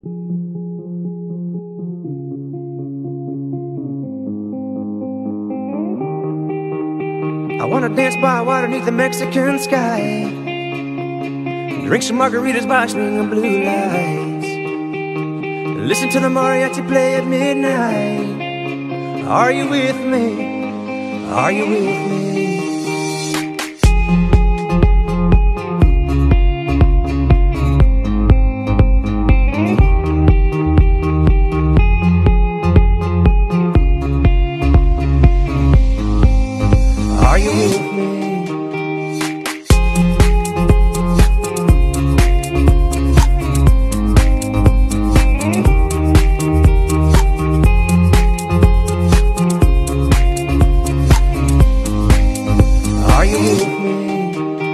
I wanna dance by water beneath the Mexican sky, drink some margaritas by swinging blue lights, listen to the mariachi play at midnight. Are you with me? Are you with me? Are you with me? Are you with me?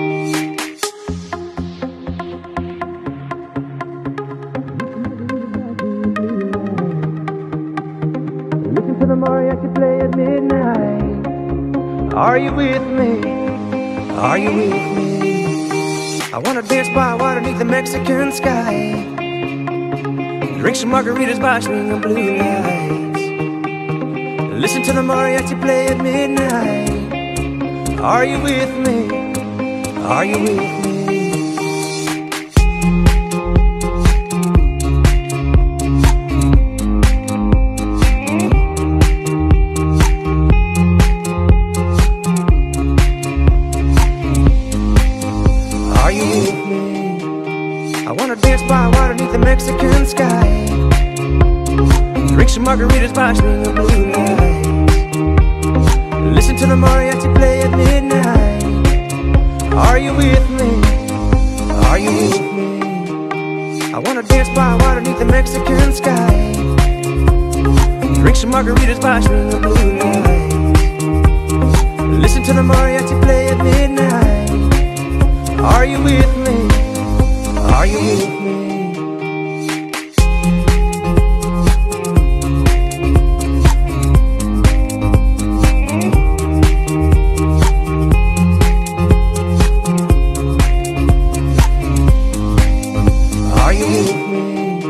Listen to the mariachi play at midnight. Are you with me? Are you with me? I wanna dance by water beneath the Mexican sky, drink some margaritas by swinging blue lights, listen to the mariachi play at midnight. Are you with me? Are you with me? Are you with me? I wanna dance by water beneath the Mexican sky, drink some margaritas by swinging blue lights, listen to the mariachi play at midnight. Are you with me? Are you with me? I wanna dance by water beneath the Mexican sky, drink some margaritas by swinging blue lights, listen to the mariachi play at midnight. Are you with me? Are you with me? Are you with me?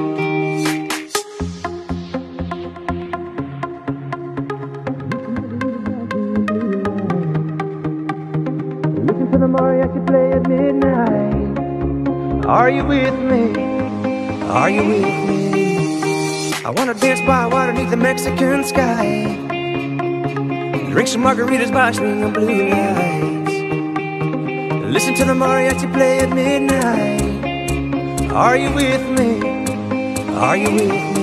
Listen to the mariachi play at midnight. Are you with me? Are you with me? I wanna dance by water beneath the Mexican sky, drink some margaritas by swinging blue lights, listen to the mariachi play at midnight. Are you with me? Are you with me?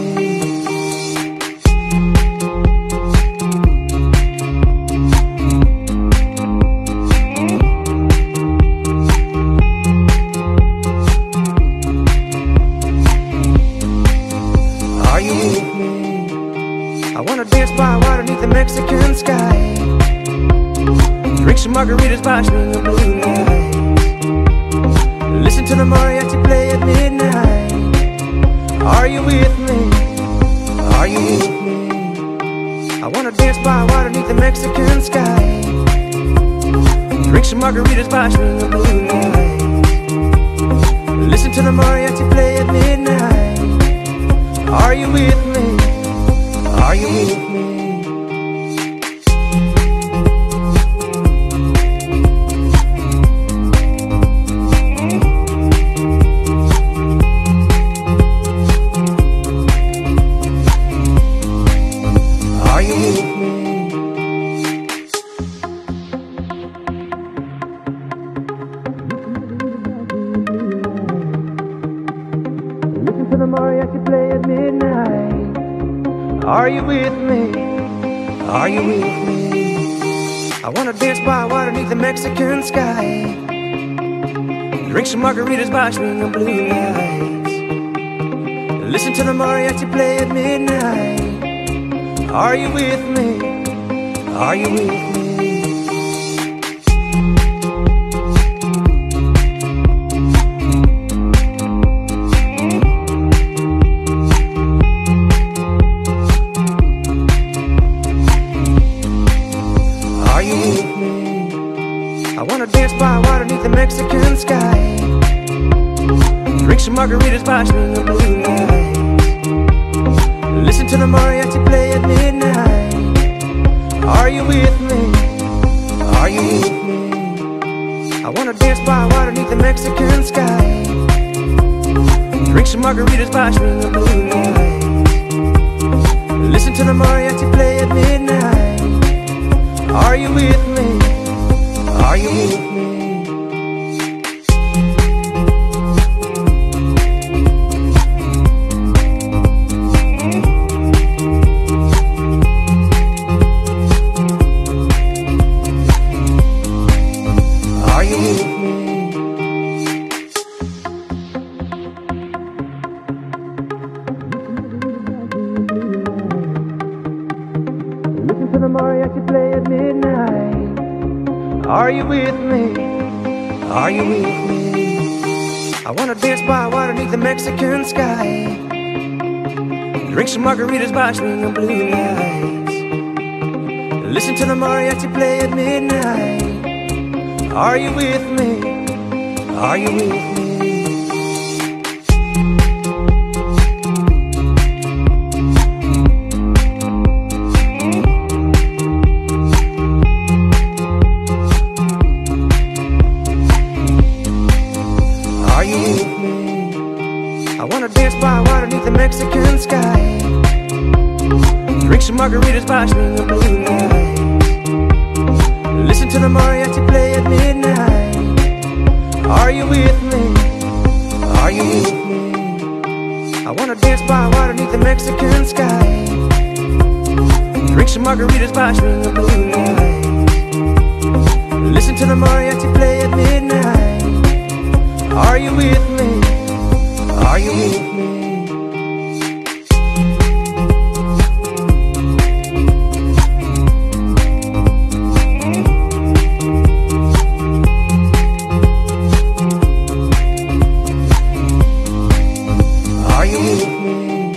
Are you with me? I wanna dance by water beneath the Mexican sky, drink some margaritas by swinging blue lights, listen to the mariachi play at midnight. Are you with me? Are you with me? I wanna dance by water beneath the Mexican sky, drink some margaritas by swinging blue lights, listen to the mariachi play at midnight. Are you with me? Are you with me? Are you with me? Listen to the mariachi play at midnight. Are you with me? Are you with me? I wanna dance by water beneath the Mexican sky, drink some margaritas by swinging blue lights, listen to the mariachi play at midnight. Are you with me? Are you with me? Are you with me? I wanna dance by water beneath the Mexican sky, drink some margaritas by swinging blue lights, Listen to the mariachi play at midnight. Are you with me? Are you with me? I wanna dance by water beneath the Mexican sky. Drink some margaritas by swinging blue lights. Listen to the mariachi play at midnight. Are you with me? Are you with me? Listen to the mariachi play at midnight. Are you with me? Are you with me? I wanna dance by water beneath the Mexican sky. Drink some margaritas by swinging blue lights. Listen to the mariachi play at midnight. Are you with me? Are you with me? I wanna dance by water beneath the Mexican sky. Drink some margaritas by swinging blue lights. Listen to the mariachi play at midnight. Are you with me? Are you with me? I wanna dance by water beneath the Mexican sky. Drink some margaritas by swinging blue lights. Listen to the mariachi play at midnight. Are you with me? Are you with me? Are you with me?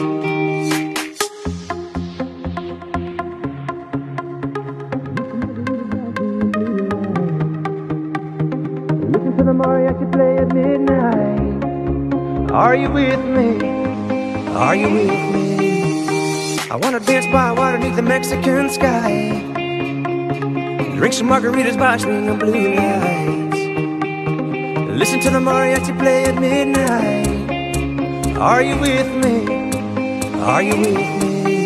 Listen to the mariachi play at midnight. Are you with me? Are you with me? I wanna dance by water beneath the Mexican sky. Drink some margaritas by swinging blue lights. Listen to the mariachi play at midnight. Are you with me? Are you with me?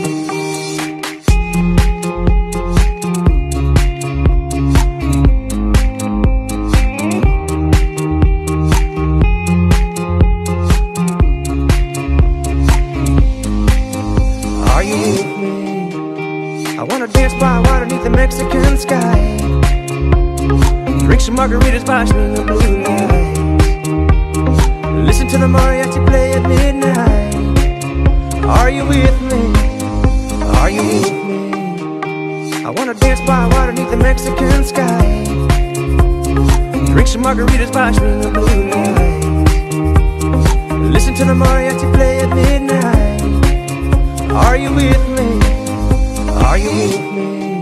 I wanna dance by water beneath the Mexican sky. Drink some margaritas by swinging blue lights. Listen to the mariachi play at midnight. Are you with me? Are you with me? I wanna dance by water beneath the Mexican sky. Drink some margaritas by swinging blue lights. Listen to the mariachi play at midnight. Are you with me? Are you with me? I wanna dance by water beneath the Mexican sky. Drink some margaritas by swinging blue lights. Listen to the mariachi play at midnight. Are you with me? Are you with me? I wanna dance by water beneath the Mexican sky. Drink some margaritas by swinging blue lights. Listen to the mariachi play at midnight. Are you with me? Are you with me?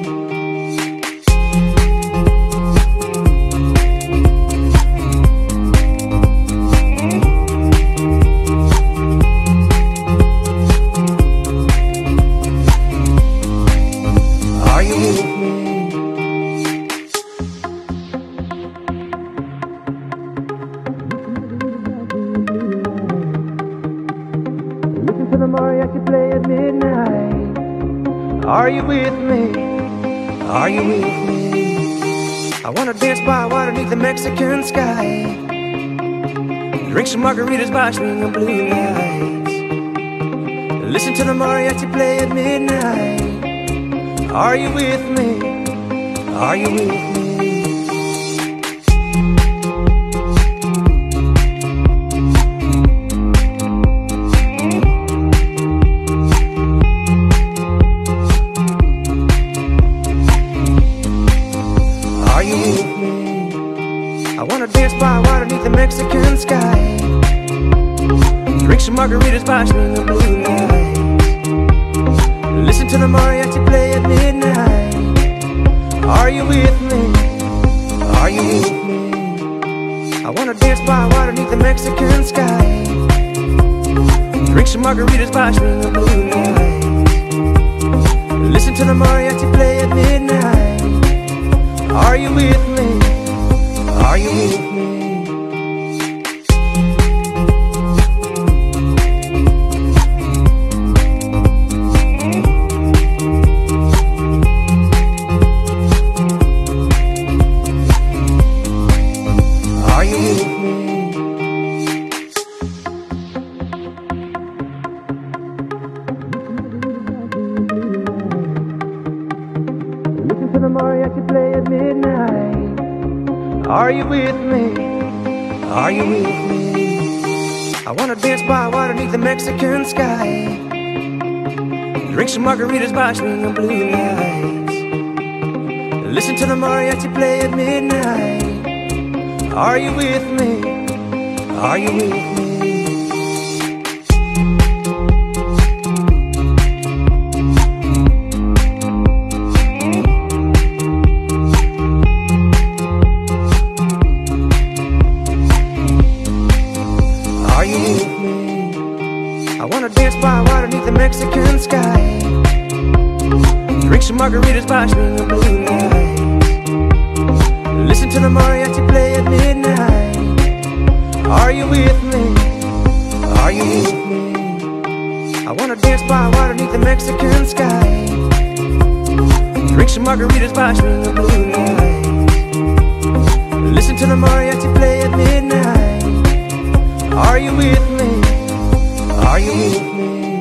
Are you with me? Listen to the mariachi play at midnight. Are you with me? Are you with me? I wanna dance by water beneath the Mexican sky. Drink some margaritas by swinging blue lights. Listen to the mariachi play at midnight. Are you with me? Are you with me? Are you with me? I wanna dance by water beneath the Mexican sky. Drink some margaritas by swinging blue lights. Listen to the mariachi play at midnight. Are you with me? Are you with me? I wanna dance by water beneath the Mexican sky. Drink some margaritas by swinging blue lights. to the mariachi play at midnight. Are you with me? Are you with me? Are you with me? Listen to the mariachi play at midnight. Are you with me? Are you with me? I wanna dance by water beneath the Mexican sky. Drink some margaritas by swinging blue lights. Listen to the mariachi play at midnight. Are you with me? Are you with me? Are you with me? I wanna dance by water beneath the Mexican sky. Drink some margaritas by swinging blue lights. Listen to the mariachi play at midnight. Are you with me? Are you with me? I wanna dance by water beneath the Mexican sky. Drink some margaritas by swinging blue lights. Listen to the mariachi play at midnight. Are you with me? Are you with me?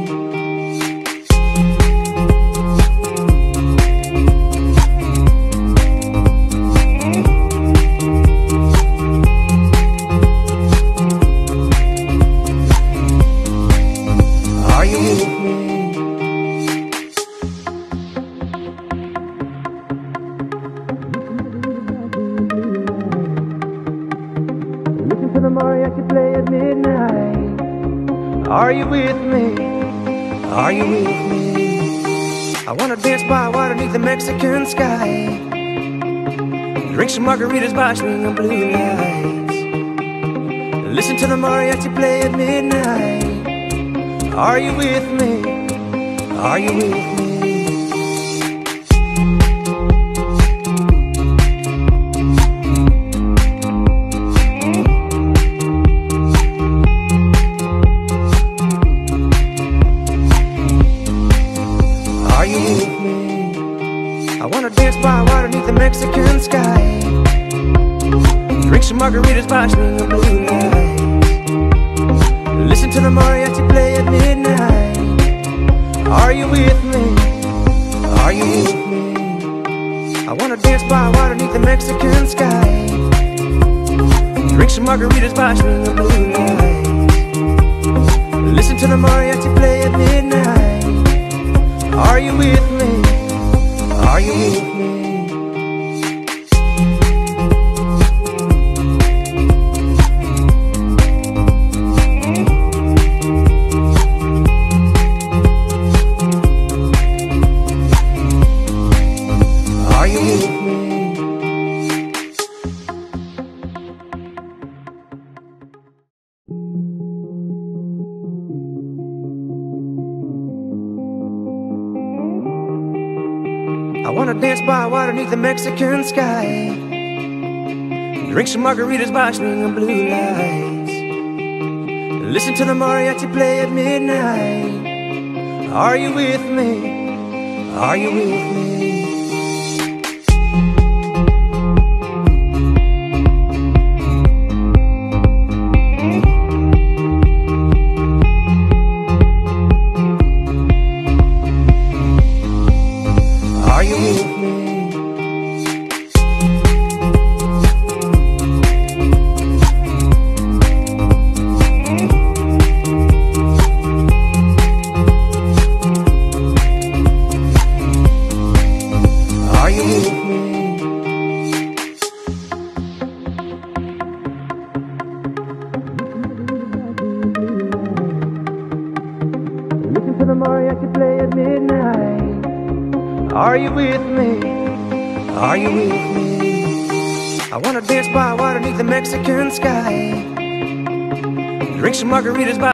Are you with me? Listen to the mariachi play at midnight. Are you with me? Are you with me? I wanna dance by water beneath the Mexican sky. Drink some margaritas by swinging blue lights. Listen to the mariachi play at midnight. Are you with me? Are you with me? Are you with me? I wanna dance by water beneath the Mexican sky. Drink some margaritas by swinging blue lights. Listen to the mariachi play at midnight. Are you with me? Are you with me? I wanna dance by water beneath the Mexican sky. Drink some margaritas by swinging blue lights. Listen to the mariachi play at midnight. Are you with me? Are you with me? Are you with me? I wanna dance by water beneath the Mexican sky. Drink some margaritas by swinging blue lights. Listen to the mariachi play at midnight. Are you with me? Are you with me? Are you with me? Are you with me? Listen to the mariachi play at midnight. Are you with me? Are you with me? I wanna dance by water beneath the Mexican sky. Drink some margaritas by